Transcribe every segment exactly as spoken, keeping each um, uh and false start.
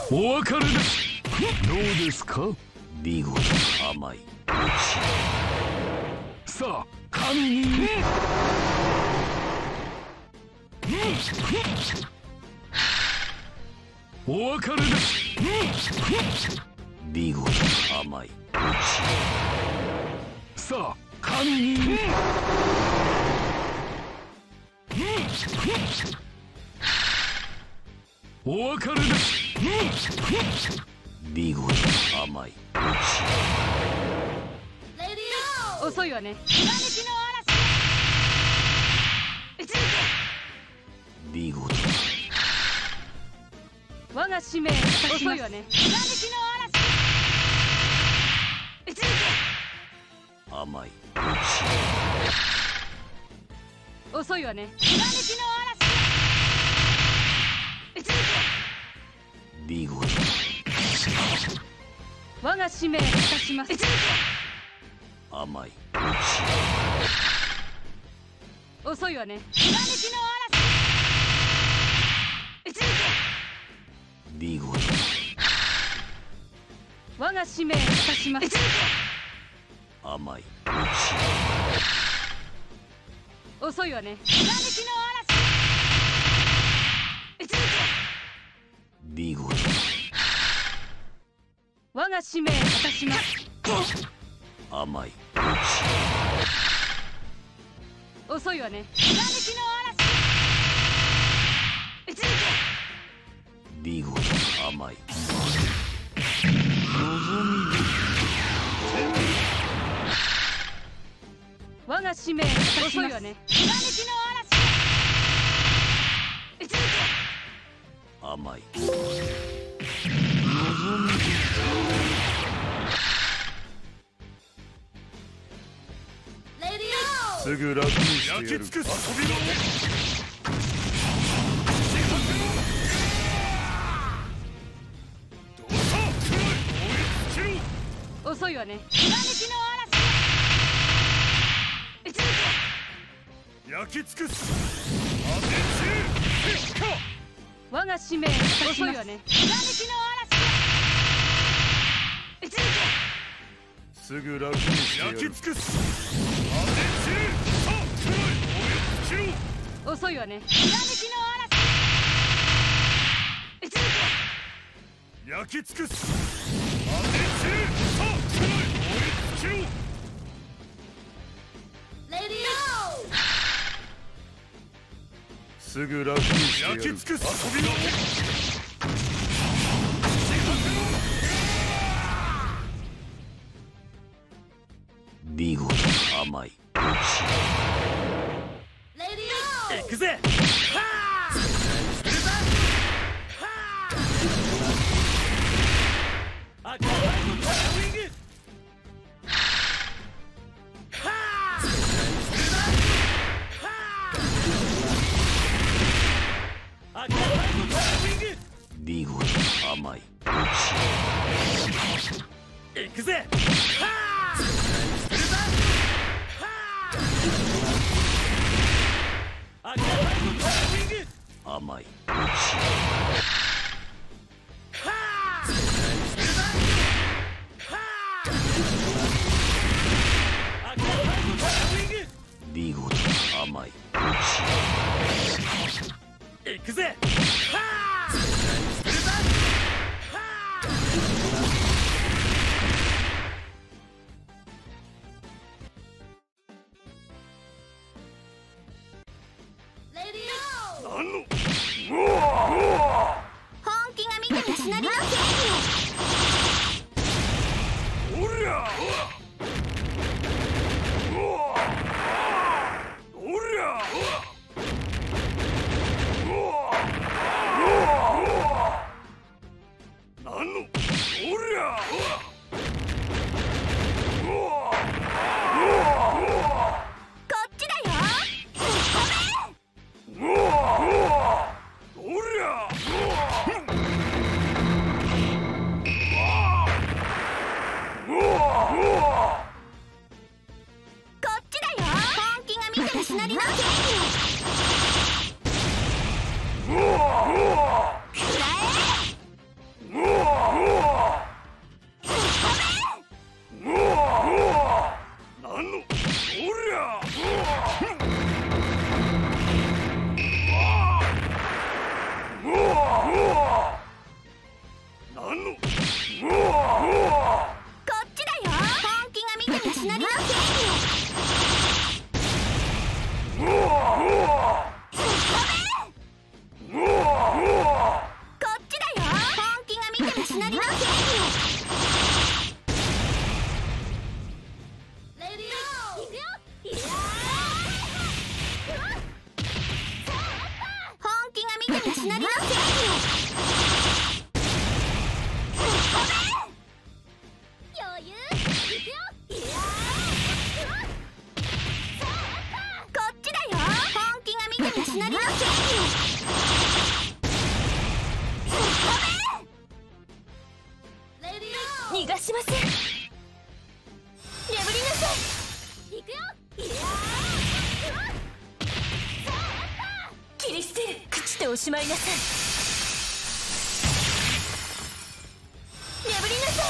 お別れです。どうですか。 ビゴ甘い。 さあ神に。お別れです。 ビゴ甘い。 さあ神に。お別れです。 ビゴ甘い。 遅いわね。 ビゴ我が使命を果たします。遅いわね。 甘い。 遅いわね。 ビゴ我が使命を果たします。 甘い。 遅いわね。 ビゴ我が使命を果たします。 甘い。 遅いわね。 ビゴ我が使命を果たします。 甘い。 遅いわね。 ビゴ甘い。 我が使命を果たします。遅いわね。 甘い。 すぐ楽にしてやる。焼き尽くす遊びの。 遅いわね。 焼き尽くす。 我が使命を果たします。遅いわね。 すぐ楽にしてやる。焼き尽くす。 遅いわね。 焼き尽くす。すぐ楽にしてやる。焼き尽くす。遊びの。 ビゴ甘い。 行くぜ。 ビゴ甘い。 行くぜ。 甘い。ビゴ甘い。 行くぜ。 本気が見てたしなりのケーキ。 おりゃおりゃなんのおりゃこっちだよ。 おりゃこっちだよ。本気が見てたしなりのケーキ。くらえ。 何のこっちだよ。本気が見てたしなりの正義を。こっちだよ。本気が見てたしなりの正義を。本気が見てたしなりの正義を。逃がしません。眠りなさい。行くよ。切り捨てる。朽ちておしまいなさい。眠りなさ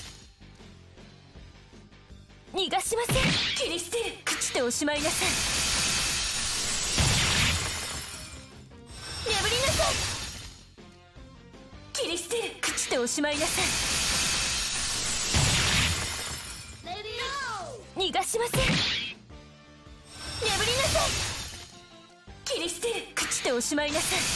い。逃がしません。切り捨てる。朽ちておしまいなさい。眠りなさい。切り捨てる。朽ちておしまいなさい。逃がしません。眠りなさい。切り捨てる。朽ちておしまいなさい。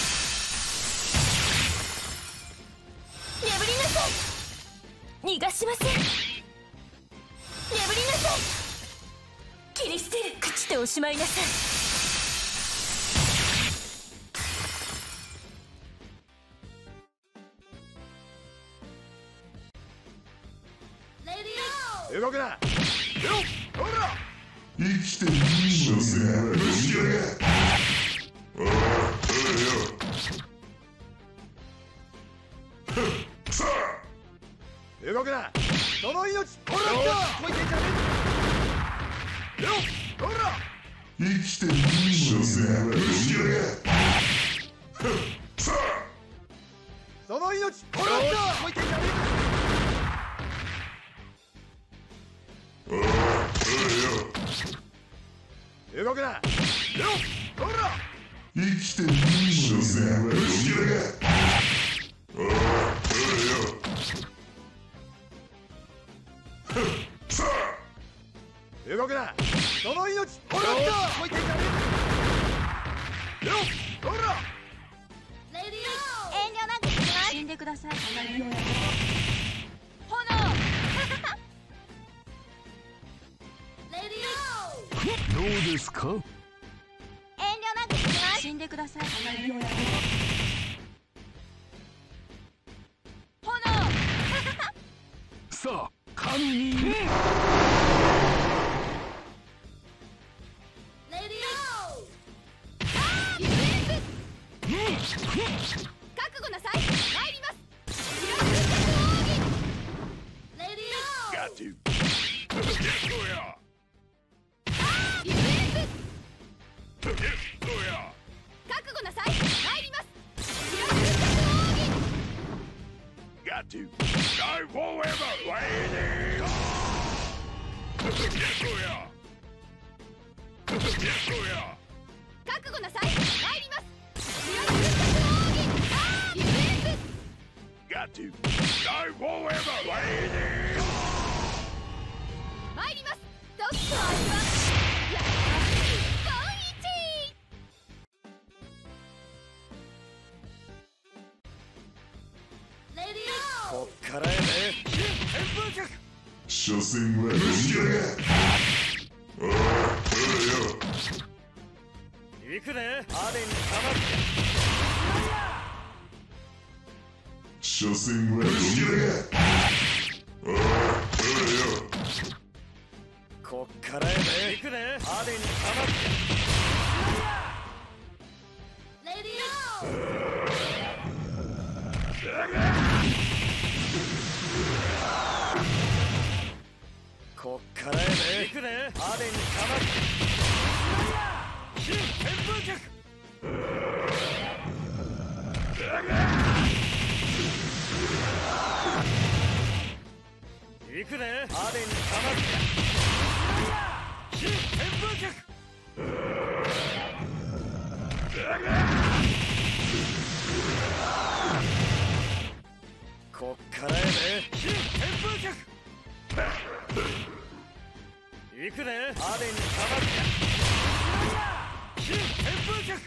眠りなさい。逃がしません。眠りなさい。切り捨てる。朽ちておしまいなさい。 動くな。 生きていいのね。虫よりが。ああ、そうよ。さあ。 動くな。その命。ほらっと。もう一回じゃねえ。よっ。ほら。 生きていいのね。虫よりが。さあ。 その命。ほらっと。もう一回じゃねえ。動くな。よっ。ほら。 生きていいのね。虫よりが。ああ、そうよ。さあ。 動くな。その命。ほらっと。もう一回じゃねえ。よっ。ほら。 遠慮なく行きます。死んでください。炎。 どうですか。 遠慮なく行きます。死んでください。炎。 さあ神に。 覚悟なさい。参ります。 Got to. 覚悟なさい。参ります。 Got to. Die forever, lady. 覚悟なさい。参ります。 Got to. Die forever, lady. 参ります。どっちの味はやった日本一。 こっからやで。旋風脚。 所詮は虫よりが。ああ、そうよ。 行くね。アデンにかまって。 所詮は虫よりが。ああ、そうよ。 こっからやで。行くね。アデンにかまって。こっからやで。行くね。アデンにかまって。新旋風脚。行くね。アデンにかまって。新旋風脚。 こっからやで新旋風脚行くでアーデンにかまる新旋風脚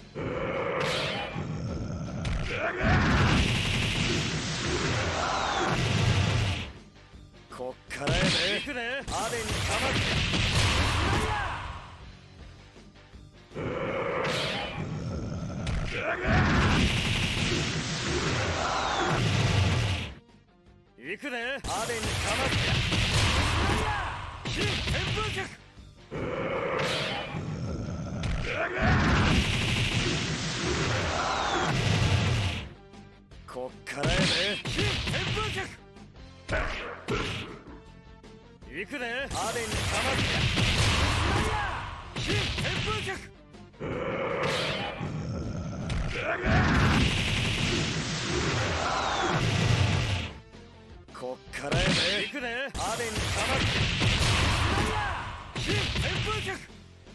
こっからやで行くでアーデンにかまる行くでアーデンにかまる新旋風脚こっからやで新旋風脚行くでアーデンにかまる新旋風脚こっからやで行くでアーデンにかまる新旋風脚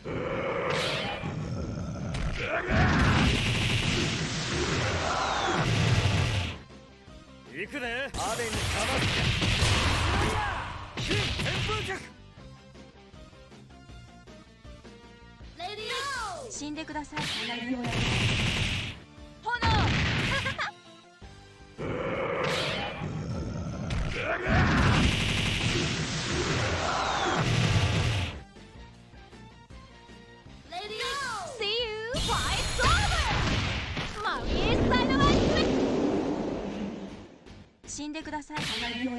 行くでアーデンにかまる新旋風脚死んでください。死んでください。炎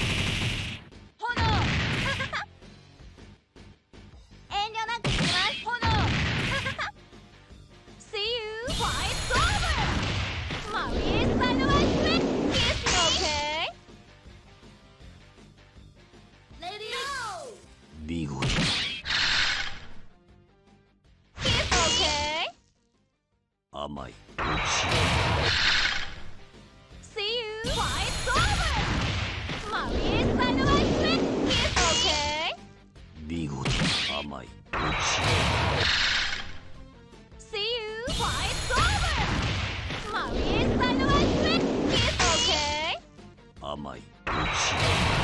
遠慮なくします。炎See you fight's over! Maui inside the right split! Kiss me! Okay? Lady go! 見事 Kiss okay? 甘い See you fight's over! Maui inside the right split! Kiss okay? 見事甘い See you fight's over! Maui inside the right split! Kiss okay? 甘い